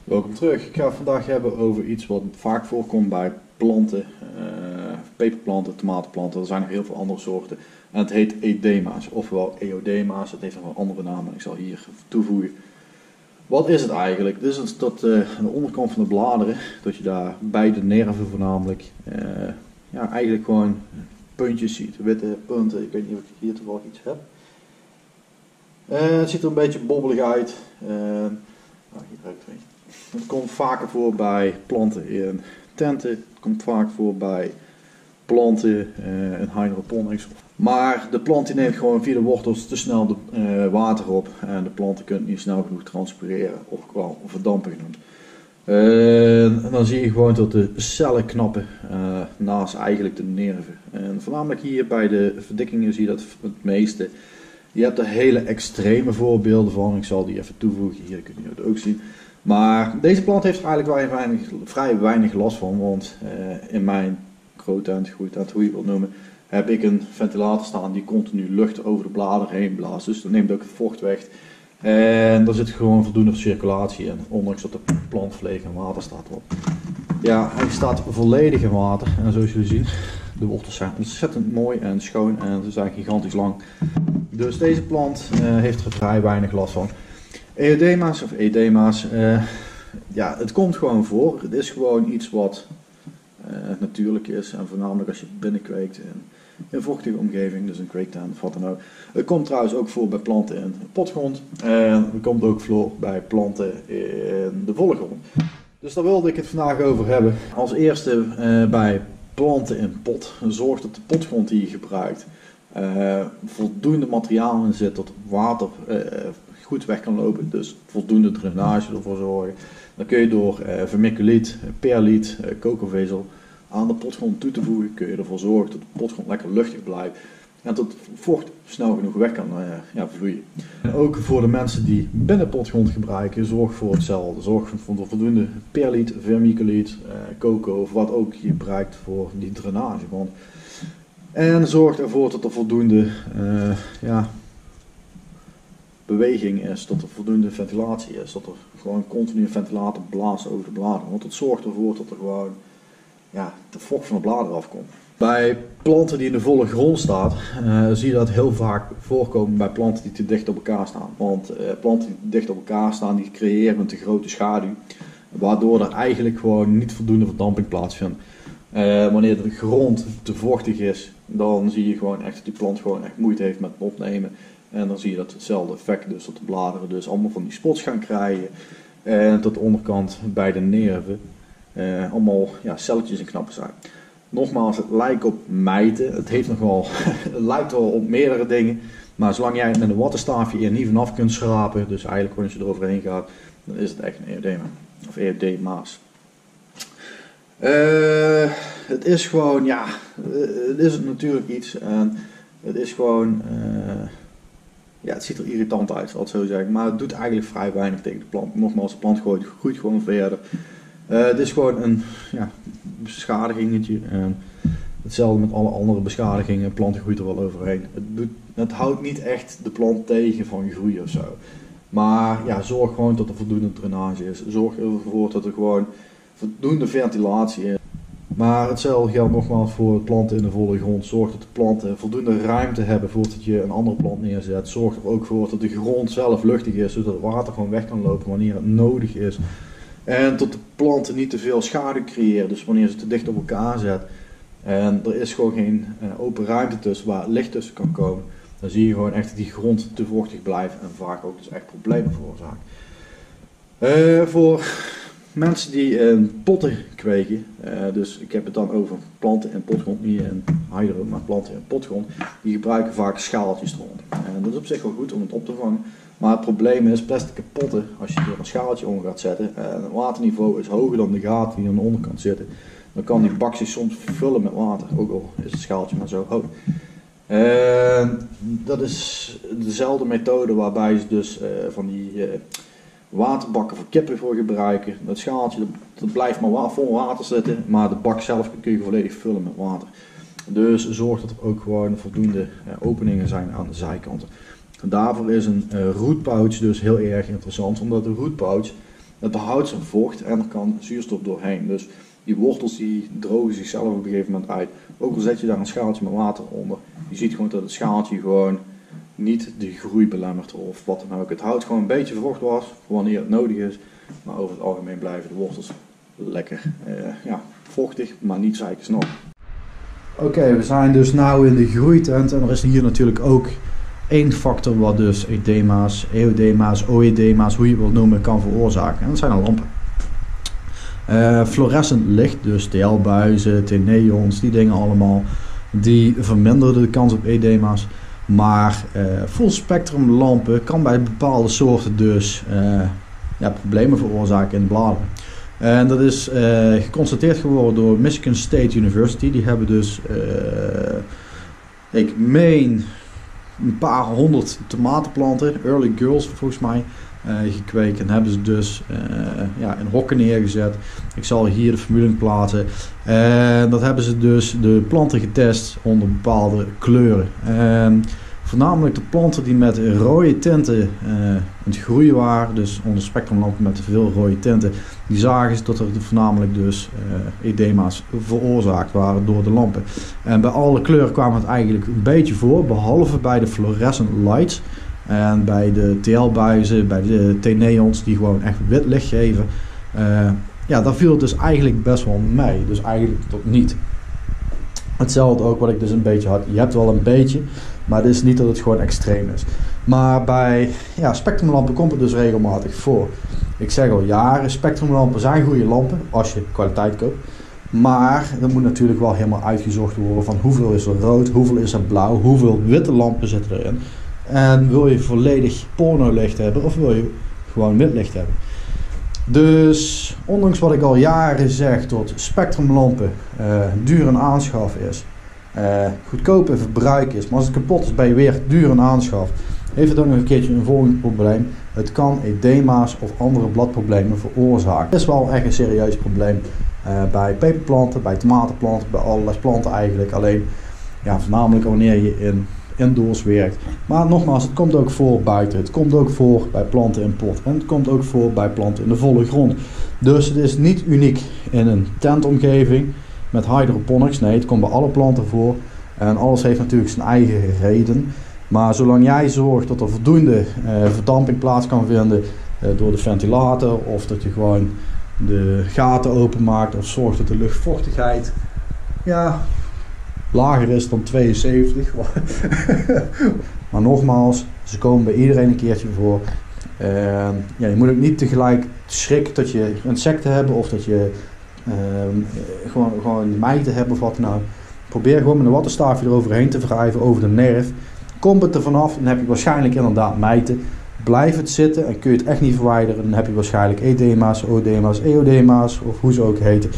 Welkom terug. Ik ga het vandaag hebben over iets wat vaak voorkomt bij planten, peperplanten, tomatenplanten. Er zijn nog heel veel andere soorten. En het heet edema's, ofwel eodema's. Het heeft nog een andere naam en ik zal hier toevoegen. Wat is het eigenlijk? Dit is dat aan de onderkant van de bladeren, dat je daar bij de nerven voornamelijk, eigenlijk gewoon puntjes ziet. Witte punten, ik weet niet of ik hier toevallig iets heb. Het ziet er een beetje bobbelig uit. Hier ruikt het. Het komt vaker voor bij planten in tenten. Het komt vaak voor bij planten in hydroponics. Maar de plant die neemt gewoon via de wortels te snel de water op. En de planten kunnen niet snel genoeg transpireren. Of wel verdampen genoemd. Dan zie je gewoon dat de cellen knappen naast eigenlijk de nerven. En voornamelijk hier bij de verdikkingen zie je dat het meeste. Je hebt er hele extreme voorbeelden van. Ik zal die even toevoegen. Hier kun je het ook zien. Maar deze plant heeft er eigenlijk vrij weinig last van. Want in mijn groottent, groeitent, hoe je het wilt noemen, heb ik een ventilator staan die continu lucht over de bladeren heen blaast. Dus dat neemt ook het vocht weg. En er zit gewoon voldoende circulatie in. Ondanks dat de plant volledig in water staat. Ja, hij staat volledig in water. En zoals jullie zien, de wortels zijn ontzettend mooi en schoon. En ze zijn gigantisch lang. Dus deze plant heeft er vrij weinig last van. Eodema's of edema's, het komt gewoon voor. Het is gewoon iets wat natuurlijk is. En voornamelijk als je binnenkweekt in een vochtige omgeving, dus een kweektuin of wat dan ook. Het komt trouwens ook voor bij planten in potgrond. En het komt ook voor bij planten in de volle grond. Dus daar wilde ik het vandaag over hebben. Als eerste bij planten in pot. Zorg dat de potgrond die je gebruikt voldoende materiaal in zit dat water goed weg kan lopen. Dus voldoende drainage ervoor zorgen. Dan kun je door vermiculiet, perliet, kokervezel aan de potgrond toe te voegen, kun je ervoor zorgen dat de potgrond lekker luchtig blijft. En dat het vocht snel genoeg weg kan vloeien. En ook voor de mensen die binnen potgrond gebruiken, zorg voor hetzelfde. Zorg voor voldoende perliet, vermiculiet, coco of wat ook je gebruikt voor die drainage. En zorg ervoor dat er voldoende beweging is, dat er voldoende ventilatie is, dat er gewoon continu een ventilator blaast over de bladeren. Want het zorgt ervoor dat er gewoon de vocht van de bladeren afkomt. Bij planten die in de volle grond staan, zie je dat heel vaak voorkomen bij planten die te dicht op elkaar staan. Want planten die te dicht op elkaar staan, die creëren een te grote schaduw. Waardoor er eigenlijk gewoon niet voldoende verdamping plaatsvindt. Wanneer de grond te vochtig is, dan zie je gewoon echt dat die plant gewoon echt moeite heeft met het opnemen. En dan zie je dat hetzelfde effect, dus dat de bladeren dus allemaal van die spots gaan krijgen. En dat de onderkant bij de nerven allemaal celletjes en knappen zijn. Nogmaals, het lijkt op mijten. Het lijkt wel op meerdere dingen. Maar zolang jij het met een wattenstaafje er niet vanaf kunt schrapen, dus eigenlijk als je er overheen gaat, dan is het echt een eodema. Of eodema's. Het is gewoon, het is natuurlijk iets. En het is gewoon, het ziet er irritant uit, zal ik het zo zeggen. Maar het doet eigenlijk vrij weinig tegen de plant. Nogmaals, de plant groeit gewoon verder. Het is gewoon een beschadigingetje. En hetzelfde met alle andere beschadigingen. Planten groeit er wel overheen. Het houdt niet echt de plant tegen van groei of zo. Maar zorg gewoon dat er voldoende drainage is. Zorg ervoor dat er gewoon voldoende ventilatie is. Maar hetzelfde geldt nogmaals voor planten in de volle grond. Zorg dat de planten voldoende ruimte hebben voordat je een andere plant neerzet. Zorg er ook voor dat de grond zelf luchtig is, zodat het water gewoon weg kan lopen wanneer het nodig is. En dat de planten niet te veel schade creëren, dus wanneer ze te dicht op elkaar zet. En er is gewoon geen open ruimte tussen waar licht tussen kan komen. Dan zie je gewoon echt dat die grond te vochtig blijft en vaak ook dus echt problemen veroorzaakt. Voor mensen die in potten kweken, dus ik heb het dan over planten in potgrond, niet in hydro, maar planten in potgrond, die gebruiken vaak schaaltjes eronder. En dat is op zich wel goed om het op te vangen, maar het probleem is plastic potten, als je er een schaaltje onder gaat zetten en het waterniveau is hoger dan de gaten die aan de onderkant zitten, dan kan die bak zich soms vullen met water, ook al is het schaaltje maar zo hoog. Dat is dezelfde methode waarbij ze dus van die waterbakken voor kippen voor gebruiken. Dat schaaltje dat blijft maar vol water zitten, maar de bak zelf kun je volledig vullen met water. Dus zorg dat er ook gewoon voldoende openingen zijn aan de zijkanten. Daarvoor is een rootpouch dus heel erg interessant, omdat de rootpouch het behoudt zijn vocht en er kan zuurstof doorheen. Dus die wortels die drogen zichzelf op een gegeven moment uit. Ook al zet je daar een schaaltje met water onder, je ziet gewoon dat het schaaltje gewoon niet de groei belemmert of wat dan ook. Het houdt gewoon een beetje vocht was voor wanneer het nodig is, maar over het algemeen blijven de wortels lekker vochtig, maar niet zeikersnel. Oké, we zijn dus nu in de groeitent en er is hier natuurlijk ook één factor wat dus edema's, eudema's, oedema's, hoe je het wilt noemen, kan veroorzaken. En dat zijn de lampen. Fluorescent licht, dus TL-buizen, T-neons, die dingen allemaal, die verminderen de kans op edema's. Maar full spectrum lampen kan bij bepaalde soorten dus problemen veroorzaken in de bladeren. En dat is geconstateerd geworden door Michigan State University. Die hebben dus, ik meen, een paar honderd tomatenplanten, early girls volgens mij, gekweekt. En hebben ze dus in hokken neergezet. Ik zal hier de formule plaatsen. En dat hebben ze dus de planten getest onder bepaalde kleuren. Voornamelijk de planten die met rode tinten in het groeien waren, dus onder spectrumlampen met veel rode tinten, die zagen ze dat er voornamelijk dus edema's veroorzaakt waren door de lampen. En bij alle kleuren kwam het eigenlijk een beetje voor, behalve bij de fluorescent lights en bij de TL-buizen, bij de T-neons die gewoon echt wit licht geven. Daar viel het dus eigenlijk best wel mee, dus eigenlijk tot niet. Hetzelfde ook wat ik dus een beetje had. Je hebt wel een beetje, maar het is niet dat het gewoon extreem is. Maar bij spectrumlampen komt het dus regelmatig voor. Ik zeg al jaren, spectrumlampen zijn goede lampen als je kwaliteit koopt. Maar er moet natuurlijk wel helemaal uitgezocht worden van hoeveel is er rood, hoeveel is er blauw, hoeveel witte lampen zitten erin. En wil je volledig pornolicht hebben of wil je gewoon wit licht hebben. Dus ondanks wat ik al jaren zeg dat spectrumlampen duur in aanschaf is, goedkoop in verbruik is, maar als het kapot is ben je weer duur in aanschaf, heeft het ook nog een keertje een volgend probleem. Het kan edema's of andere bladproblemen veroorzaken. Dat is wel echt een serieus probleem bij peperplanten, bij tomatenplanten, bij allerlei planten eigenlijk. Alleen voornamelijk wanneer je in indoors werkt. Maar nogmaals, het komt ook voor buiten. Het komt ook voor bij planten in pot. En het komt ook voor bij planten in de volle grond. Dus het is niet uniek in een tentomgeving met hydroponics. Nee, het komt bij alle planten voor. En alles heeft natuurlijk zijn eigen reden. Maar zolang jij zorgt dat er voldoende verdamping plaats kan vinden door de ventilator, of dat je gewoon de gaten openmaakt, of zorgt dat de luchtvochtigheid lager is dan 72. Maar nogmaals, ze komen bij iedereen een keertje voor. Je moet ook niet tegelijk schrikken dat je insecten hebt of dat je gewoon mijten hebt of wat nou. Probeer gewoon met een wattenstaafje eroverheen te wrijven over de nerf. Komt het er vanaf, dan heb je waarschijnlijk inderdaad mijten. Blijf het zitten en kun je het echt niet verwijderen, dan heb je waarschijnlijk edema's, oedema's, eudema's of hoe ze ook heten.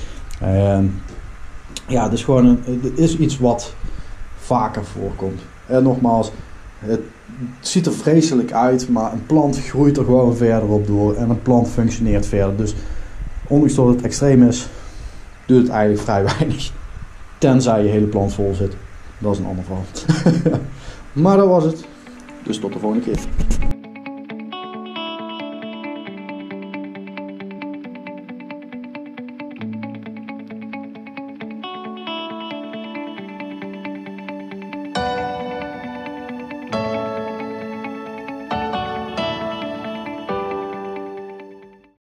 Dus gewoon het is iets wat vaker voorkomt. En nogmaals, het ziet er vreselijk uit, maar een plant groeit er gewoon verder op door en een plant functioneert verder. Dus ondanks dat het extreem is, doet het eigenlijk vrij weinig. Tenzij je hele plant vol zit. Dat is een ander verhaal. Maar dat was het. Dus tot de volgende keer.